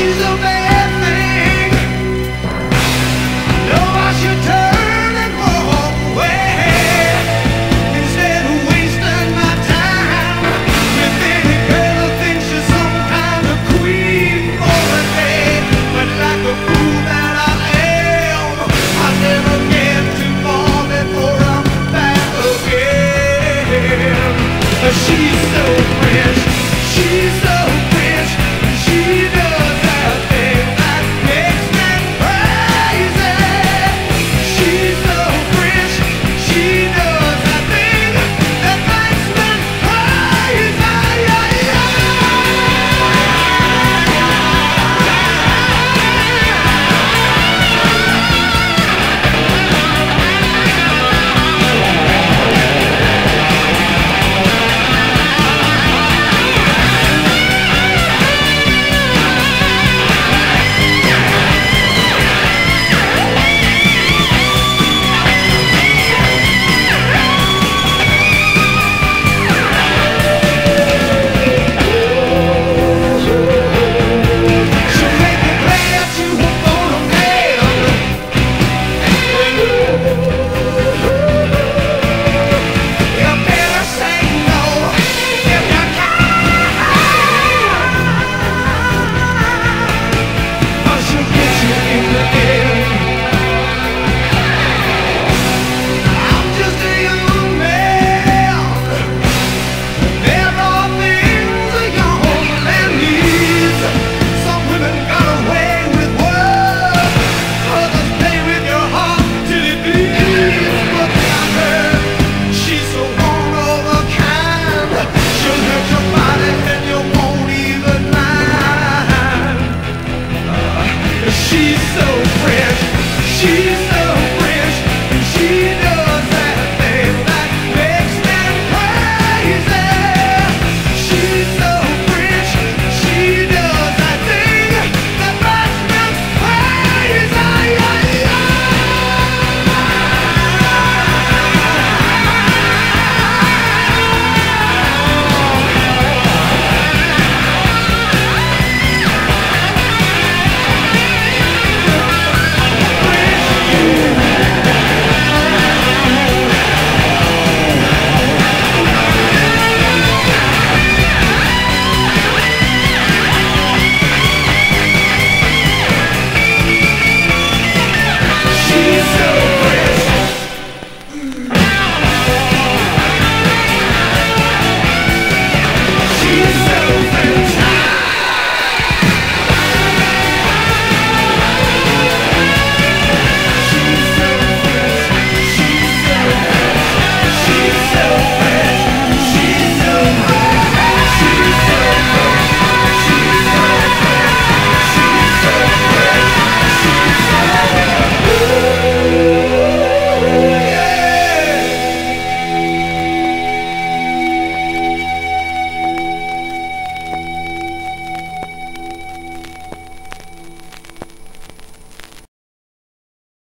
she's a bad thing. No, I should turn and walk away instead of wasting my time with any girl who thinks she's some kind of queen for a day. But like a fool that I am, I never get too far before I'm back again. She's so fresh, she's so